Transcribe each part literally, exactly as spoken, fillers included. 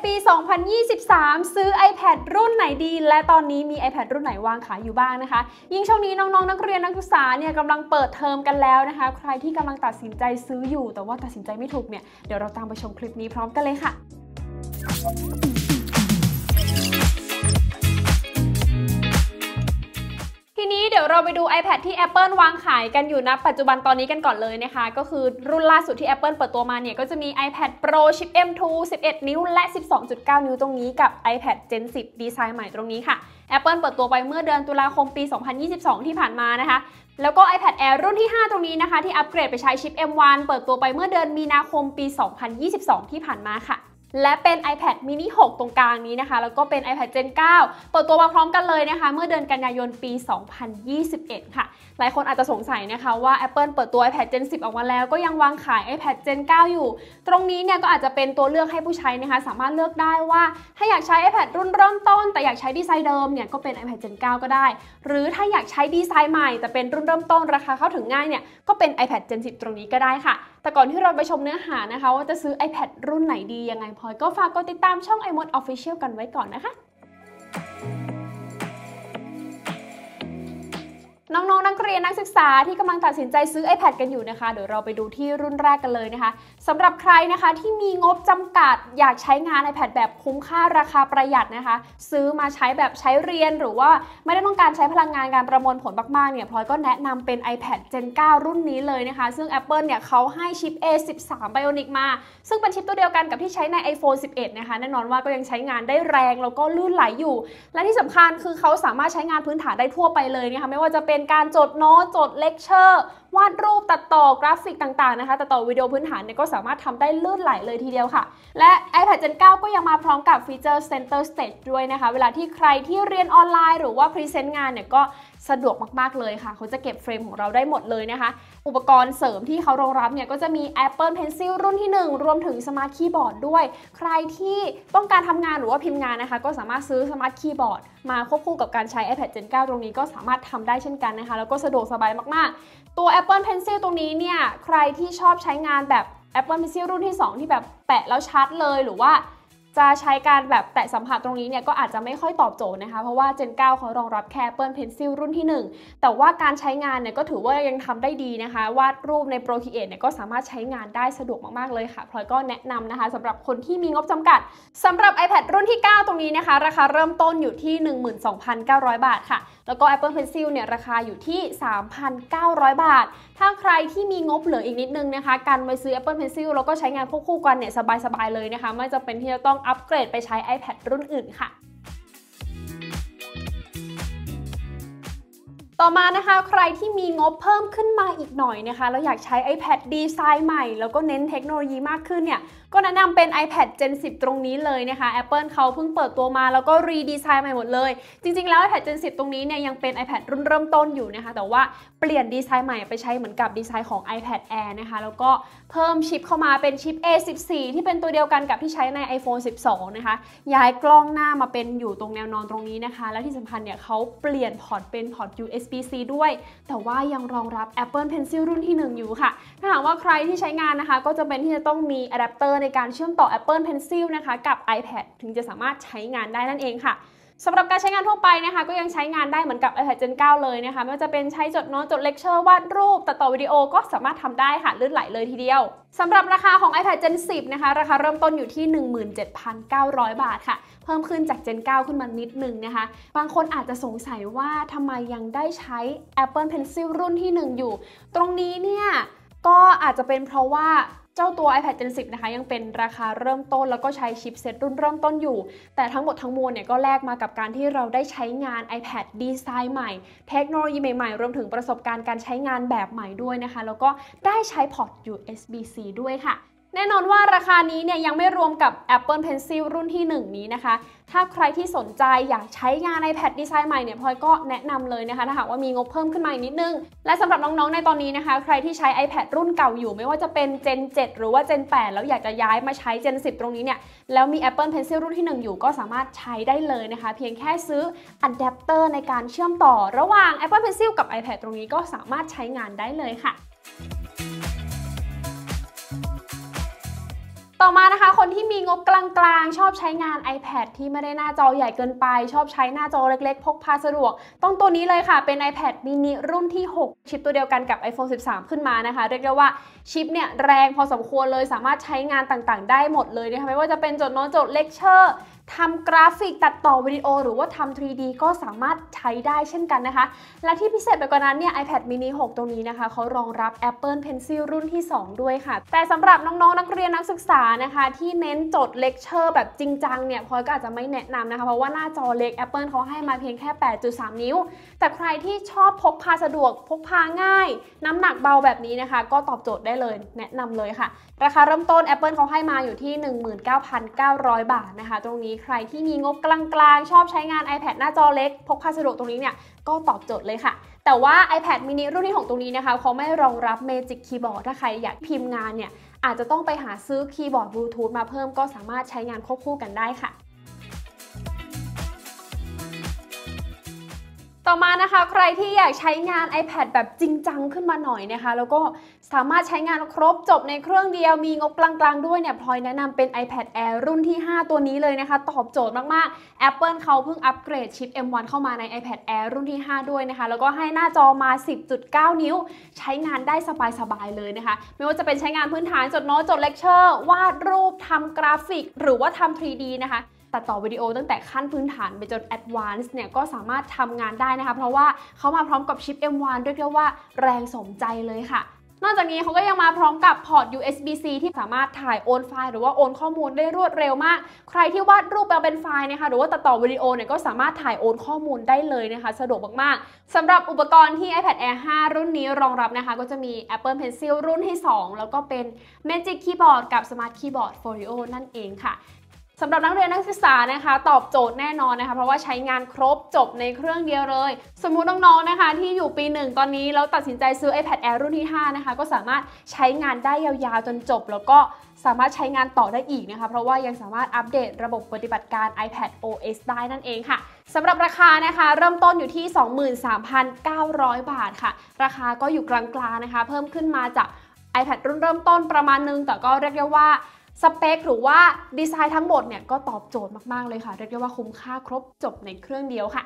ปี สองพันยี่สิบสาม ซื้อ iPad รุ่นไหนดีและตอนนี้มี iPad รุ่นไหนวางขายอยู่บ้างนะคะยิ่งช่วงนี้น้องๆนักเรียนนักศึกษาเนี่ยกำลังเปิดเทอมกันแล้วนะคะใครที่กำลังตัดสินใจซื้ออยู่แต่ว่าตัดสินใจไม่ถูกเนี่ยเดี๋ยวเราตามไปชมคลิปนี้พร้อมกันเลยค่ะทีนี้เดี๋ยวเราไปดู iPad ที่ Apple วางขายกันอยู่ณปัจจุบันตอนนี้กันก่อนเลยนะคะก็คือรุ่นล่าสุดที่ Apple เปิดตัวมาเนี่ยก็จะมี iPad Pro ชิป เอ็ม ทู สิบเอ็ด นิ้วและ สิบสองจุดเก้า นิ้วตรงนี้กับ iPad Gen สิบ ดีไซน์ใหม่ตรงนี้ค่ะ Apple เปิดตัวไปเมื่อเดือนตุลาคมปี สองพันยี่สิบสอง ที่ผ่านมานะคะแล้วก็ iPad Air รุ่นที่ ห้า ตรงนี้นะคะที่อัปเกรดไปใช้ชิป เอ็ม วัน เปิดตัวไปเมื่อเดือนมีนาคมปี สองพันยี่สิบสอง ที่ผ่านมาค่ะและเป็น iPad mini หก ตรงกลางนี้นะคะแล้วก็เป็น iPad Gen เก้า เปิดตัวมาพร้อมกันเลยนะคะเมื่อเดือนกันยายนปี สองพันยี่สิบเอ็ด ค่ะหลายคนอาจจะสงสัยนะคะว่า Apple เปิดตัว iPad Gen สิบ ออกมาแล้วก็ยังวางขาย iPad Gen เก้า อยู่ตรงนี้เนี่ยก็อาจจะเป็นตัวเลือกให้ผู้ใช้นะคะสามารถเลือกได้ว่าถ้าอยากใช้ iPad รุ่นเริ่มต้นแต่อยากใช้ดีไซน์เดิมเนี่ยก็เป็น iPad Gen เก้า ก็ได้หรือถ้าอยากใช้ดีไซน์ใหม่แต่เป็นรุ่นเริ่มต้นราคาเข้าถึงง่ายเนี่ยก็เป็น iPad Gen สิบ ตรงนี้ก็ได้ค่ะแต่ก่อนที่เราไปชมเนื้อหานะคะว่าจะซื้อ iPad รุ่นไหนดียังไงพลอยก็ฝากกดติดตามช่อง iMod Official กันไว้ก่อนนะคะน้องๆนักเรียนนักศึกษาที่กำลังตัดสินใจซื้อ iPad กันอยู่นะคะเดี๋ยวเราไปดูที่รุ่นแรกกันเลยนะคะสำหรับใครนะคะที่มีงบจำกัดอยากใช้งาน iPad แบบคุ้มค่าราคาประหยัดนะคะซื้อมาใช้แบบใช้เรียนหรือว่าไม่ได้ต้องการใช้พลังงานการประมวลผลมากๆเนี่ยพลอยก็แนะนำเป็น iPad Gen เก้า รุ่นนี้เลยนะคะซึ่ง Apple เนี่ยเขาให้ชิป เอ สิบสาม Bionic มาซึ่งเป็นชิปตัวเดียวกันกับที่ใช้ใน iPhone สิบเอ็ด นะคะแน่นอนว่าก็ยังใช้งานได้แรงแล้วก็ลื่นไหลอยู่และที่สำคัญคือเขาสามารถใช้งานพื้นฐานได้ทั่วไปเลยนะคะไม่ว่าจะเป็นการจดโน้ตจดเลคเชอร์วาดรูปตัดต่อกราฟิกต่างๆนะคะตัดต่อวิดีโอพื้นฐานเนี่ยก็สามารถทำได้ลื่นไหลเลยทีเดียวค่ะและ iPad Gen เก้า ก็ยังมาพร้อมกับฟีเจอร์ Center Stage ด้วยนะคะเวลาที่ใครที่เรียนออนไลน์หรือว่าพรีเซนต์งานเนี่ยก็สะดวกมากๆเลยค่ะเขาจะเก็บเฟรมของเราได้หมดเลยนะคะอุปกรณ์เสริมที่เขารองรับเนี่ยก็จะมี Apple Pencil รุ่นที่หนึ่งรวมถึง Smart Keyboard ด้วยใครที่ต้องการทำงานหรือว่าพิมพ์งานนะคะก็สามารถซื้อ Smart Keyboard มาควบคู่กับการใช้ iPad Gen เก้า ตรงนี้ก็สามารถทำได้เช่นกันนะคะแล้วก็สะดวกสบายมากๆตัว Apple Pencil ตรงนี้เนี่ยใครที่ชอบใช้งานแบบ Apple Pencil รุ่นที่สองที่แบบแปะแล้วชัดเลยหรือว่าจะใช้การแบบแตะสัมผัสตรงนี้เนี่ยก็อาจจะไม่ค่อยตอบโจทย์นะคะเพราะว่า Gen เก้า เขารองรับแค่ Apple Pencil รุ่นที่หนึ่งแต่ว่าการใช้งานเนี่ยก็ถือว่ายังทำได้ดีนะคะวาดรูปใน Procreate เนี่ยก็สามารถใช้งานได้สะดวกมากๆเลยค่ะพลอยก็แนะนำนะคะสำหรับคนที่มีงบจำกัดสำหรับ iPad รุ่นที่เก้าตรงนี้นะคะราคาเริ่มต้นอยู่ที่ หนึ่งหมื่นสองพันเก้าร้อย บาทค่ะแล้วก็ Apple Pencil เนี่ยราคาอยู่ที่ สามพันเก้าร้อย บาทถ้าใครที่มีงบเหลืออีกนิดนึงนะคะการไปซื้อ Apple Pencil แล้วก็ใช้งานควบคู่กันเนี่ยสบายๆเลยนะคะไม่จำเป็นที่จะต้องอัปเกรดไปใช้ iPad รุ่นอื่นค่ะต่อมานะคะใครที่มีงบเพิ่มขึ้นมาอีกหน่อยนะคะแล้วอยากใช้ iPad ดีไซน์ใหม่แล้วก็เน้นเทคโนโลยีมากขึ้นเนี่ยก็แนะนำเป็น iPad Gen สิบ ตรงนี้เลยนะคะ Apple เขาเพิ่งเปิดตัวมาแล้วก็รีดีไซน์ใหม่หมดเลยจริงๆแล้ว iPad Gen สิบ ตรงนี้เนี่ยยังเป็น iPad รุ่นเริ่มต้นอยู่นะคะแต่ว่าเปลี่ยนดีไซน์ใหม่ไปใช้เหมือนกับดีไซน์ของ iPad Air นะคะแล้วก็เพิ่มชิปเข้ามาเป็นชิป เอ สิบสี่ ที่เป็นตัวเดียวกันกับที่ใช้ใน iPhone สิบสอง นะคะย้ายกล้องหน้ามาเป็นอยู่ตรงแนวนอนตรงนี้นะคะและที่สำคัญเนี่ยเขาเปลี่ยนพอร์ตเป็นพอร์ต ยู เอส บี ซี ด้วยแต่ว่ายังรองรับ Apple Pencil รุ่นที่หนึ่งอยู่ค่ะถ้าหากว่าใครที่ใช้งานนะคะก็จะเป็นที่จะต้องมีอะแดปเตอร์ในการเชื่อมต่อ Apple Pencil นะคะกับ iPad ถึงจะสามารถใช้งานได้นั่นเองค่ะสำหรับการใช้งานทั่วไปนะคะก็ยังใช้งานได้เหมือนกับ iPad Gen เก้า เลยนะคะไม่ว่าจะเป็นใช้จดโน้ตจดเลคเชอร์วาดรูปตัดต่อวิดีโอก็สามารถทำได้ค่ะลื่นไหลเลยทีเดียวสำหรับราคาของ iPad Gen สิบ นะคะราคาเริ่มต้นอยู่ที่ หนึ่งหมื่นเจ็ดพันเก้าร้อย บาทค่ะเพิ่มขึ้นจาก Gen เก้า ขึ้นมานิดนึงนะคะบางคนอาจจะสงสัยว่าทำไมยังได้ใช้ Apple Pencil รุ่นที่หนึ่งอยู่ตรงนี้เนี่ยก็อาจจะเป็นเพราะว่าเจ้าตัว iPad Gen สิบ นะคะยังเป็นราคาเริ่มต้นแล้วก็ใช้ชิปเซ็ตรุ่นเริ่มต้นอยู่แต่ทั้งหมดทั้งมวลเนี่ยก็แลกมากับการที่เราได้ใช้งาน iPad ดีไซน์ใหม่เทคโนโลยีใหม่ๆรวมถึงประสบการณ์การใช้งานแบบใหม่ด้วยนะคะแล้วก็ได้ใช้พอร์ต ยู เอส บี ซี ด้วยค่ะแน่นอนว่าราคานี้เนี่ยยังไม่รวมกับ Apple Pencil รุ่นที่หนึ่งนี้นะคะถ้าใครที่สนใจอยากใช้งาน iPad ดีไซน์ใหม่เนี่ยพลอยก็แนะนำเลยนะคะถ้าหากว่ามีงบเพิ่มขึ้นมาอีกนิดนึงและสำหรับน้องๆในตอนนี้นะคะใครที่ใช้ iPad รุ่นเก่าอยู่ไม่ว่าจะเป็น Gen เจ็ด หรือว่า Gen แปด แล้วอยากจะย้ายมาใช้ Gen สิบ ตรงนี้เนี่ยแล้วมี Apple Pencil รุ่นที่หนึ่งอยู่ก็สามารถใช้ได้เลยนะคะเพียงแค่ซื้ออะแดปเตอร์ในการเชื่อมต่อระหว่าง Apple Pencil กับ iPad ตรงนี้ก็สามารถใช้งานได้เลยค่ะต่อมานะคะคนที่มีงบกลางๆชอบใช้งาน iPad ที่ไม่ได้หน้าจอใหญ่เกินไปชอบใช้หน้าจอเล็กๆพกพาสะดวกต้องตัวนี้เลยค่ะเป็น iPad mini รุ่นที่หกชิปตัวเดียวกันกับ ไอโฟน สิบสาม ขึ้นมานะคะเรียกได้ว่าชิปเนี่ยแรงพอสมควรเลยสามารถใช้งานต่างๆได้หมดเลยนะคะไม่ว่าจะเป็นจดโน้ตจดเลคเชอร์ทำกราฟิกตัดต่อวิดีโอหรือว่าทำ ทรี ดี ก็สามารถใช้ได้เช่นกันนะคะและที่พิเศษไปกว่านั้นเนี่ย iPad mini หกตรงนี้นะคะเขารองรับ Apple Pencil รุ่นที่สองด้วยค่ะแต่สำหรับน้องๆนักเรียนนักศึกษานะคะที่เน้นจดเลคเชอร์แบบจริงจังเนี่ยพลอยก็อาจจะไม่แนะนำนะคะเพราะว่าหน้าจอเล็ก Apple เขาให้มาเพียงแค่ แปดจุดสาม นิ้วแต่ใครที่ชอบพกพาสะดวกพกพาง่ายน้ำหนักเบาแบบนี้นะคะก็ตอบโจทย์ได้เลยแนะนำเลยค่ะราคาเริ่มต้น Apple เขาให้มาอยู่ที่ หนึ่งหมื่นเก้าพันเก้าร้อย บาทนะคะตรงนี้ใครที่มีงบกลางๆชอบใช้งาน iPad หน้าจอเล็กพกพาสะดวกตรงนี้เนี่ยก็ตอบโจทย์เลยค่ะแต่ว่า iPad mini รุ่นที่หกตรงนี้นะคะเขาไม่รองรับ Magic Keyboard ถ้าใครอยากพิมพ์งานเนี่ยอาจจะต้องไปหาซื้อคีย์บอร์ดบลูทูธมาเพิ่มก็สามารถใช้งานควบคู่กันได้ค่ะต่อมานะคะใครที่อยากใช้งาน iPad แบบจริงจังขึ้นมาหน่อยนะคะแล้วก็สามารถใช้งานครบจบในเครื่องเดียวมีงบกลางๆด้วยเนี่ยพลอยแนะนำเป็น iPad Air รุ่นที่ห้าตัวนี้เลยนะคะตอบโจทย์มากๆ Apple เขาเพิ่งอัปเกรดชิป เอ็ม วัน เข้ามาใน iPad Air รุ่นที่ห้าด้วยนะคะแล้วก็ให้หน้าจอมา สิบจุดเก้า นิ้วใช้งานได้สบายๆเลยนะคะไม่ว่าจะเป็นใช้งานพื้นฐานจดโน้ตจดเลคเชอร์วาดรูปทำกราฟิกหรือว่าทำ ทรี ดี นะคะตัดต่อวิดีโอตั้งแต่ขั้นพื้นฐานไปจน Advanced เนี่ยก็สามารถทำงานได้นะคะเพราะว่าเขามาพร้อมกับชิป เอ็ม วัน เรียกได้ว่าแรงสมใจเลยค่ะนอกจากนี้เขาก็ยังมาพร้อมกับพอร์ต ยู เอส บี ซี ที่สามารถถ่ายโอนไฟล์หรือว่าโอนข้อมูลได้รวดเร็วมากใครที่วาดรูปมาเป็นไฟล์นะคะหรือว่าตัดต่อวิดีโอเนี่ยก็สามารถถ่ายโอนข้อมูลได้เลยนะคะสะดวกมากๆสำหรับอุปกรณ์ที่ iPad Air ห้า รุ่นนี้รองรับนะคะก็จะมี Apple Pencil รุ่นที่สองแล้วก็เป็น Magic Keyboard กับ Smart Keyboard Folio นั่นเองค่ะสำหรับนักเรียนนักศึกษานะคะตอบโจทย์แน่นอนนะคะเพราะว่าใช้งานครบจบในเครื่องเดียวเลยสมมุติน้องๆนะคะที่อยู่ปีหนึ่งตอนนี้แล้วตัดสินใจซื้อ iPad Air รุ่นที่ห้านะคะก็สามารถใช้งานได้ยาวๆจนจบแล้วก็สามารถใช้งานต่อได้อีกนะคะเพราะว่ายังสามารถอัปเดตระบบปฏิบัติการ iPad โอ เอส ได้นั่นเองค่ะสำหรับราคานะคะเริ่มต้นอยู่ที่ สองหมื่นสามพันเก้าร้อย บาทค่ะราคาก็อยู่กลางๆนะคะเพิ่มขึ้นมาจาก iPad รุ่นเริ่มต้นประมาณนึงแต่ก็เรียกได้ว่าสเปคหรือว่าดีไซน์ทั้งหมดเนี่ยก็ตอบโจทย์มากๆเลยค่ะเรียกได้ว่าคุ้มค่าครบจบในเครื่องเดียวค่ะ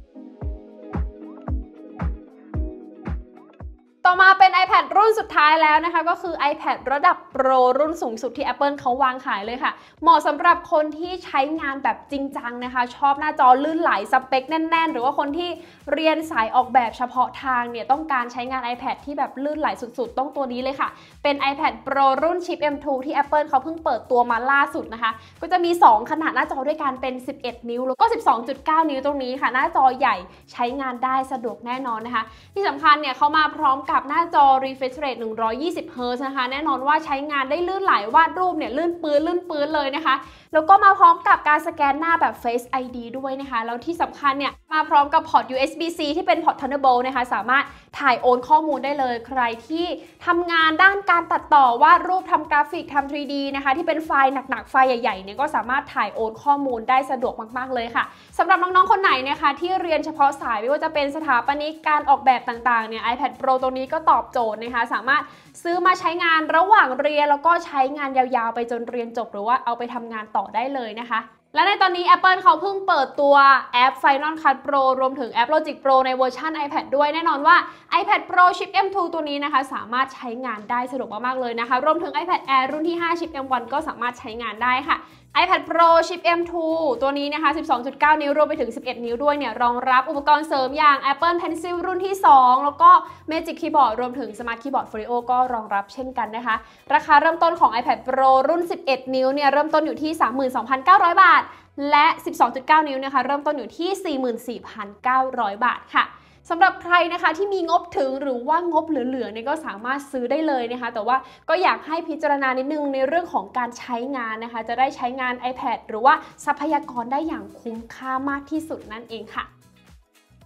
ต่อมาเป็น iPad รุ่นสุดท้ายแล้วนะคะก็คือ iPad ระดับ Pro รุ่นสูงสุดที่ Apple เขาวางขายเลยค่ะเหมาะสำหรับคนที่ใช้งานแบบจริงจังนะคะชอบหน้าจอลื่นไหลสเปคแน่นๆหรือว่าคนที่เรียนสายออกแบบเฉพาะทางเนี่ยต้องการใช้งาน iPad ที่แบบลื่นไหลสุดๆต้องตัวนี้เลยค่ะเป็น iPad Pro รุ่นชิป เอ็ม ทู ที่ Apple เขาเพิ่งเปิดตัวมาล่าสุดนะคะก็จะมีสองขนาดหน้าจอด้วยกันเป็น สิบเอ็ด นิ้วแล้วก็ สิบสองจุดเก้า นิ้วตรงนี้ค่ะหน้าจอใหญ่ใช้งานได้สะดวกแน่นอนนะคะที่สำคัญเนี่ยเขามาพร้อมกับหน้าจอ refresh rate หนึ่งร้อยยี่สิบ เฮิร์ตซ์ นะคะแน่นอนว่าใช้งานได้ลื่นไหลวาดรูปเนี่ยลื่นปื้นลื่นปื้นเลยนะคะแล้วก็มาพร้อมกับการสแกนหน้าแบบ Face ไอ ดี ด้วยนะคะแล้วที่สำคัญเนี่ยมาพร้อมกับพอร์ต ยู เอส บี ซี ที่เป็นพอร์ต Thunderbolt นะคะสามารถถ่ายโอนข้อมูลได้เลยใครที่ทำงานด้านการตัดต่อวาดรูปทำกราฟิกทำ ทรี ดี นะคะที่เป็นไฟล์หนักๆไฟล์ใหญ่ๆเนี่ยก็สามารถถ่ายโอนข้อมูลได้สะดวกมากๆเลยค่ะสำหรับน้องๆคนไหนนะคะที่เรียนเฉพาะสายไม่ว่าจะเป็นสถาปนิกการออกแบบต่างๆเนี่ย iPad Pro ตรงนี้ก็ตอบโจทย์นะคะสามารถซื้อมาใช้งานระหว่างเรียนแล้วก็ใช้งานยาวๆไปจนเรียนจบหรือว่าเอาไปทำงานต่อได้เลยนะคะและในตอนนี้ Apple เขาเพิ่งเปิดตัวแอป Final Cut Pro รวมถึงแอป Logic Pro ในเวอร์ชัน iPad ด้วยแน่นอนว่า iPad Pro ชิป เอ็ม ทู ตัวนี้นะคะสามารถใช้งานได้สะดวกมากๆเลยนะคะรวมถึง iPad Air รุ่นที่ห้าชิป เอ็ม วัน ก็สามารถใช้งานได้ค่ะ iPad Pro ชิป เอ็ม ทู ตัวนี้นะคะ สิบสองจุดเก้า นิ้วรวมไปถึง สิบเอ็ด นิ้วด้วยเนี่ยรองรับอุปกรณ์เสริมอย่าง Apple Pencil รุ่นที่สองแล้วก็ Magic Keyboard รวมถึง Smart Keyboard Folio ก็รองรับเช่นกันนะคะราคาเริ่มต้นของ iPad Pro รุ่น สิบเอ็ด นิ้วเนี่ยเริ่มต้นอยู่ที่ สามหมื่นสองพันเก้าร้อย บาทและ สิบสองจุดเก้า นิ้วนะคะเริ่มต้นอยู่ที่ สี่หมื่นสี่พันเก้าร้อย บาทค่ะสำหรับใครนะคะที่มีงบถึงหรือว่างบเหลือๆเนี่ยก็สามารถซื้อได้เลยนะคะแต่ว่าก็อยากให้พิจารณานิดนึงในเรื่องของการใช้งานนะคะจะได้ใช้งาน iPad หรือว่าทรัพยากรได้อย่างคุ้มค่ามากที่สุดนั่นเองค่ะ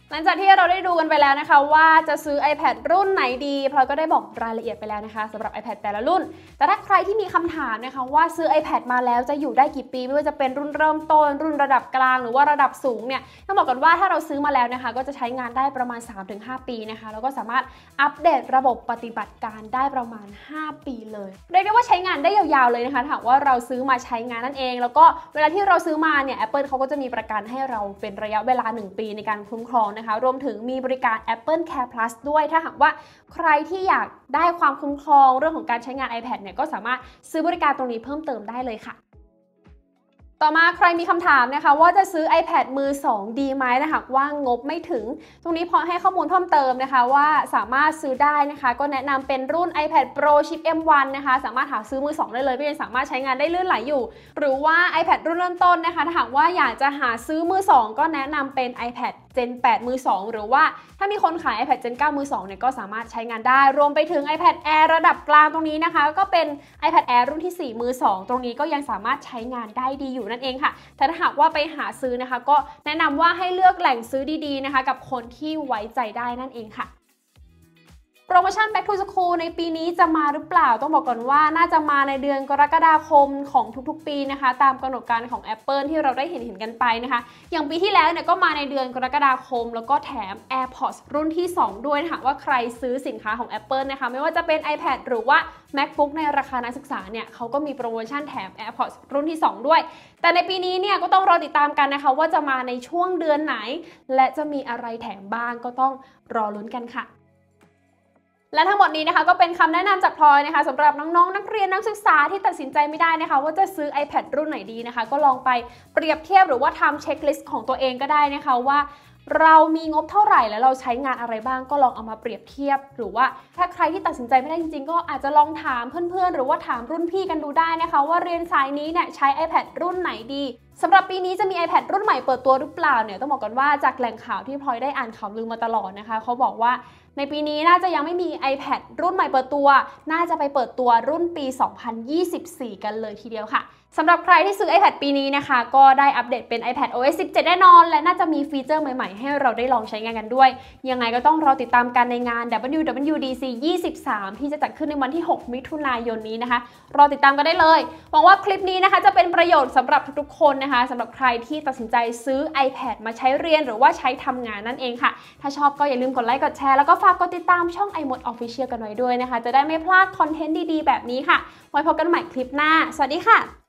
หลังจากที่เราได้ดูกันไปแล้วนะคะว่าจะซื้อ iPad รุ่นไหนดีพลอยก็ได้บอกรายละเอียดไปแล้วนะคะสำหรับ iPad แต่ละรุ่นแต่ถ้าใครที่มีคำถามนะคะว่าซื้อ iPad มาแล้วจะอยู่ได้กี่ปีไม่ว่าจะเป็นรุ่นเริ่มต้นรุ่นระดับกลางหรือว่าระดับสูงเนี่ยต้องบอกกันว่าถ้าเราซื้อมาแล้วนะคะก็จะใช้งานได้ประมาณ สามถึงห้า ปีนะคะแล้วก็สามารถอัปเดตระบบปฏิบัติการได้ประมาณห้าปีเลยเรียกได้ว่าใช้งานได้ยาวๆเลยนะคะถ้าว่าเราซื้อมาใช้งานนั่นเองแล้วก็เวลาที่เราซื้อมาเนี่ย Apple เขาก็จะมีประกันให้เราเป็นระยะเวลาหนึ่งปีในการคุ้มครองนะคะรวมถึงมีบริการ Apple Care Plus ด้วยถ้าหากว่าใครที่อยากได้ความคุ้มครองเรื่องของการใช้งาน iPad เนี่ยก็สามารถซื้อบริการตรงนี้เพิ่มเติมได้เลยค่ะต่อมาใครมีคำถามนะคะว่าจะซื้อ iPad มือสองดีไหมนะคะว่างบไม่ถึงตรงนี้พอให้ข้อมูลเพิ่มเติมนะคะว่าสามารถซื้อได้นะคะก็แนะนำเป็นรุ่น iPad Pro Chip เอ็ม วัน นะคะสามารถหาซื้อมือสองได้เลยก็ยังสามารถใช้งานได้ลื่นไหลอยู่หรือว่า iPad รุ่นเริ่มต้นนะคะถ้าหากว่าอยากจะหาซื้อมือสองก็แนะนำเป็น iPad Gen แปด มือสองหรือว่าถ้ามีคนขาย iPad Gen เก้า มือสองเนี่ยก็สามารถใช้งานได้รวมไปถึง iPad Air ระดับกลางตรงนี้นะคะก็เป็น iPad Air รุ่นที่สี่มือสองตรงนี้ก็ยังสามารถใช้งานได้ดีอยู่นั่นเองค่ะแต่ถ้าหากว่าไปหาซื้อนะคะก็แนะนำว่าให้เลือกแหล่งซื้อดีๆนะคะกับคนที่ไว้ใจได้นั่นเองค่ะโปรโมชั่น Back to School ในปีนี้จะมาหรือเปล่าต้องบอกก่อนว่าน่าจะมาในเดือนกรกฎาคมของทุกๆปีนะคะตามกำหนดการของ Apple ที่เราได้เห็นเห็นกันไปนะคะอย่างปีที่แล้วเนี่ยก็มาในเดือนกรกฎาคมแล้วก็แถม AirPods รุ่นที่สองด้วยนะคะว่าใครซื้อสินค้าของ Apple นะคะไม่ว่าจะเป็น iPad หรือว่า MacBook ในราคานักศึกษาเนี่ยเขาก็มีโปรโมชั่นแถม AirPods รุ่นที่สองด้วยแต่ในปีนี้เนี่ยก็ต้องรอติดตามกันนะคะว่าจะมาในช่วงเดือนไหนและจะมีอะไรแถมบ้างก็ต้องรอลุ้นกันค่ะและทั้งหมดนี้นะคะก็เป็นคำแนะนำจากพลอยนะคะสำหรับน้องๆ น, นักเรียนนักศึกษาที่ตัดสินใจไม่ได้นะคะว่าจะซื้อ iPad รุ่นไหนดีนะคะก็ลองไปเปรียบเทียบหรือว่าทำเช็คลิสต์ของตัวเองก็ได้นะคะว่าเรามีงบเท่าไหร่และเราใช้งานอะไรบ้างก็ลองเอามาเปรียบเทียบหรือว่าถ้าใครที่ตัดสินใจไม่ได้จริงๆก็อาจจะลองถามเพื่อนๆหรือว่าถามรุ่นพี่กันดูได้นะคะว่าเรียนสายนี้เนี่ยใช้ iPad รุ่นไหนดีสำหรับปีนี้จะมี iPad รุ่นใหม่เปิดตัวหรือเปล่าเนี่ยต้องบอกกันว่าจากแหล่งข่าวที่พลอยได้อ่านข่าวลือมาตลอดนะคะเขาบอกว่าในปีนี้น่าจะยังไม่มี iPad รุ่นใหม่เปิดตัวน่าจะไปเปิดตัวรุ่นปี สองพันยี่สิบสี่ กันเลยทีเดียวค่ะสำหรับใครที่ซื้อ iPad ปีนี้นะคะก็ได้อัปเดตเป็น iPad โอ เอส สิบเจ็ด แน่นอนและน่าจะมีฟีเจอร์ใหม่ๆให้เราได้ลองใช้งานกันด้วยยังไงก็ต้องรอติดตามกันในงาน ดับเบิลยู ดับเบิลยู ดี ซี ยี่สิบสามที่จะจัดขึ้นในวันที่หกมิถุนายนนี้นะคะรอติดตามกันได้เลยหวังว่าคลิปนี้นะคะจะเป็นประโยชน์สำหรับทุกๆคนนะคะสำหรับใครที่ตัดสินใจซื้อ iPad มาใช้เรียนหรือว่าใช้ทำงานนั่นเองค่ะถ้าชอบก็อย่าลืมกดไลค์กดแชร์แล้วก็ฝากกดติดตามช่อง iMode Official กันไว้ด้วยนะคะจะได้ไม่พลาดคอนเทนต์ดีๆแบบนี้ค่ะไว้พบกันใหม่คลิปหน้าสวัสดีค่ะ